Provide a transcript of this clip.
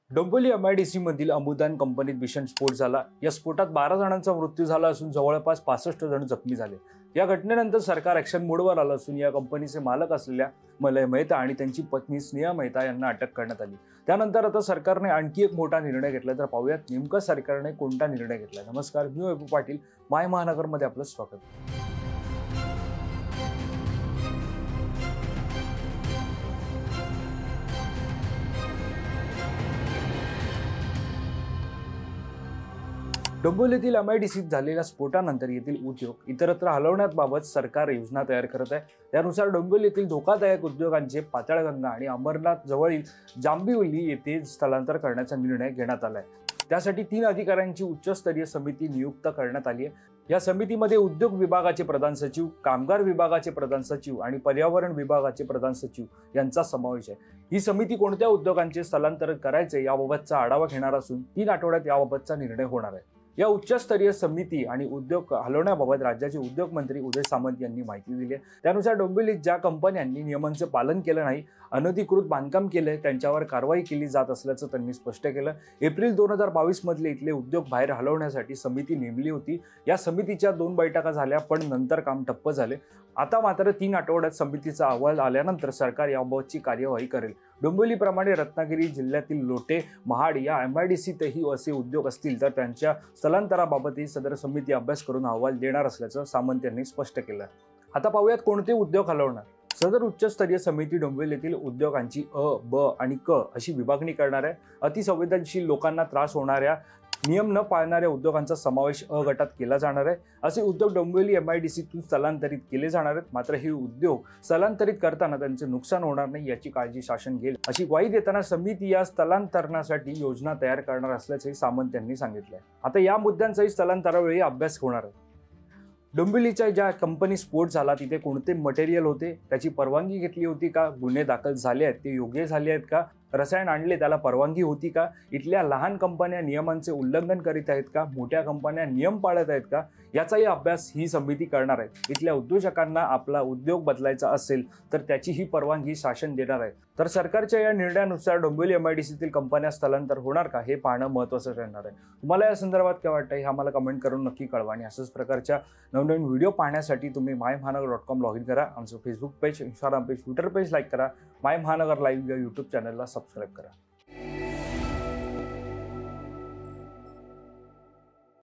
Dombivli MIDC मधील अमुदान कंपनीत भीषण स्फोट झाला। या स्फोटात 12 जणांचा मृत्यू झाला असून जवळपास 65 जण जखमी झाले। या घटनेनंतर सरकार ॲक्शन मोडवर आलं असून या कंपनीचे मालक असलेल्या मलय मेहता आणि त्यांची पत्नी स्नेहा मेहता यांना अटक करण्यात आली। त्यानंतर आता सरकारने आणखी एक मोठा निर्णय घेतला, तर पाहूयात नेमकं सरकारने कोणता निर्णय घेतला। नमस्कार, मी वैभव पाटील, माय महानगरमध्ये आपलं स्वागत। डोंबिवलीतील MIDCत झालेल्या स्फोटानंतर येथील उद्योग इतरत्र हलवण्याबाबत सरकार योजना तयार करत आहे। त्यानुसार डोंबिवलीतील धोकादायक उद्योगांचे पाताळगंगा आणि अमरनाथ जवळील जांभिवली येथे स्थलांतर करण्याचा निर्णय घेण्यात आला आहे। त्यासाठी 3 अधिकाऱ्यांची उच्चस्तरीय समिती नियुक्त करण्यात आली आहे। या समितीमध्ये उद्योग विभागाचे प्रधान सचिव, कामगार विभागाचे प्रधान सचिव आणि पर्यावरण विभागाचे प्रधान सचिव यांचा समावेश आहे। ही समिती कोणत्या उद्योगांचे स्थलांतर करायचे याबाबतचा आढावा घेणार असून 3 आठवड्यात याबाबतचा निर्णय होणार आहे। या उच्चस्तरीय समिती आणि उद्योग हलवण्याबाबत राज्याचे उद्योग मंत्री उदय सामंत यांनी माहिती दिली आहे। त्यानुसार डोंबिवलीत ज्या कंपन्यांनी नियमांचे पालन केलं नाही, अनधिकृत बांधकाम केले, त्यांच्यावर कारवाई केली जात असल्याचं त्यांनी स्पष्ट केलं। एप्रिल 2022 मधले इथले उद्योग बाहेर हलवण्यासाठी समिती नेमली होती। या समितीच्या 2 बैठका झाल्या, पण नंतर काम ठप्प झाले। आता मात्र 3 आठवड्यात समितीचा अहवाल आल्यानंतर सरकार याबाबतची कार्यवाही करेल। डोंबिवलीप्रमाणे रत्नागिरी जिल्ह्यातील लोटे, महाड या MIDCतही असे उद्योग असतील तर त्यांच्या स्थलांतराबाबतही सदर समिती अभ्यास करून अहवाल देणार असल्याचं सामंत यांनी स्पष्ट केलं। आता पाहूयात कोणते उद्योग हलवणार। सदर उच्चस्तरीय समिती डोंबिवलीतील उद्योगांची अ, ब आणि क अशी विभागणी करणार आहे। अतिसंवेदनशील लोकांना त्रास होणाऱ्या, नियम न पाळणाऱ्या उद्योगांचा समावेश अ गटात केला जाणार आहे। असे उद्योग डोंबिवली MIDCतून स्थलांतरित केले जाणार आहेत। मात्र हे उद्योग स्थलांतरित करताना त्यांचे नुकसान होणार नाही याची काळजी शासन घेईल, अशी ग्वाही देताना समिती या स्थलांतरणासाठी योजना तयार करणार असल्याचे सामंत यांनी सांगितले। आता या मुद्द्यांचाही स्थलांतरावेळी अभ्यास होणार आहे। डोंबिवलीच्या ज्या कंपनी स्फोट झाला तिथे कोणते मटेरियल होते, त्याची परवानगी घेतली होती का, गुन्हे दाखल झाले आहेत ते योग्य झाले आहेत का, रसायन आणले त्याला परवानगी होती का, इथल्या लहान कंपन्या नियमांचे उल्लंघन करीत आहेत का, मोठ्या कंपन्या नियम पाळत आहेत का, याचाही अभ्यास ही समिती करणार आहे। इथल्या उद्योजकांना आपला उद्योग बदलायचा असेल तर त्याची ही परवानगी शासन देणार आहे। तर सरकारच्या या निर्णयानुसार डोंबिवली MIDCतील कंपन्या स्थलांतर होणार का हे पाहणं महत्त्वाचं ठरणार आहे। तुम्हाला या संदर्भात काय वाटतं हे आम्हाला कमेंट करून नक्की कळवा आणि अशाच प्रकारच्या नवनवीन व्हिडिओ पाहण्यासाठी तुम्ही mymahanagar.com लॉग इन करा। आमचं Facebook page, Instagram page, Twitter page like करा। माय महानगर लाईव्ह या यूट्यूब चॅनलला सबस्क्राईब करा।